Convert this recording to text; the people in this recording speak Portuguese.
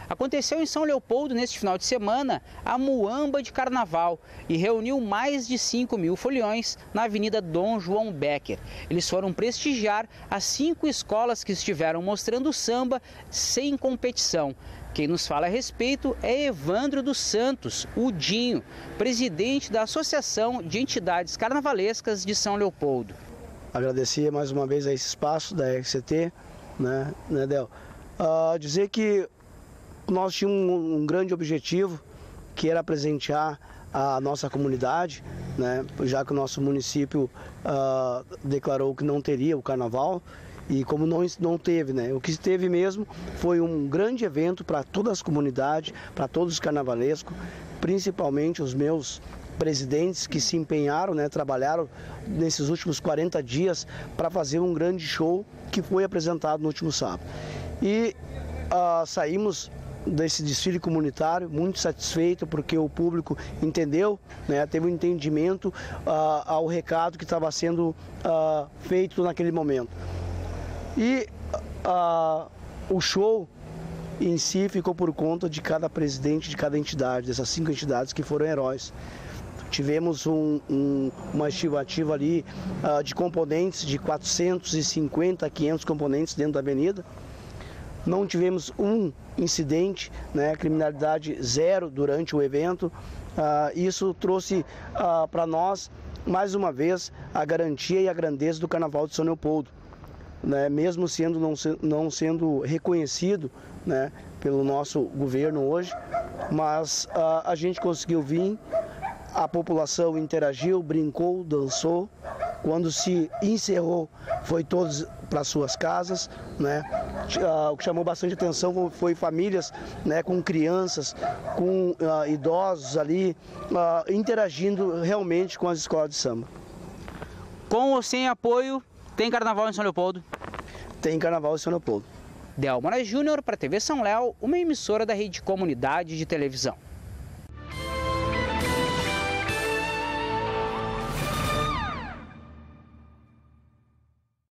Aconteceu em São Leopoldo neste final de semana a Muamba de Carnaval e reuniu mais de 5.000 foliões na Avenida Dom João Becker. Eles foram prestigiar as 5 escolas que estiveram mostrando samba sem competição. Quem nos fala a respeito é Evandro dos Santos, o Dinho, presidente da Associação de Entidades Carnavalescas de São Leopoldo. Agradecer mais uma vez a esse espaço da RCT, né, Del? Dizer que nós tínhamos um grande objetivo, que era presentear a nossa comunidade, né, já que o nosso município declarou que não teria o carnaval. E como não teve, né? O que teve mesmo foi um grande evento para todas as comunidades, para todos os carnavalescos, principalmente os meus presidentes que se empenharam, né? Trabalharam nesses últimos 40 dias para fazer um grande show que foi apresentado no último sábado. E saímos desse desfile comunitário muito satisfeito porque o público entendeu, né? Teve um entendimento ao recado que estava sendo feito naquele momento. E o show em si ficou por conta de cada presidente de cada entidade, dessas 5 entidades que foram heróis. Tivemos uma estimativa ali de componentes de 450 a 500 componentes dentro da avenida. Não tivemos um incidente, né, criminalidade zero durante o evento. Isso trouxe para nós, mais uma vez, a garantia e a grandeza do Carnaval de São Leopoldo. Né, mesmo não sendo reconhecido, né, pelo nosso governo hoje, mas a gente conseguiu vir, a população interagiu, brincou, dançou. Quando se encerrou, foi todos para suas casas, né? O que chamou bastante atenção foi famílias, né, com crianças, com idosos ali, interagindo realmente com as escolas de samba. Com ou sem apoio, tem carnaval em São Leopoldo? Tem carnaval em São Leopoldo. Del Moraes Júnior para a TV São Léo, uma emissora da Rede Comunidade de Televisão.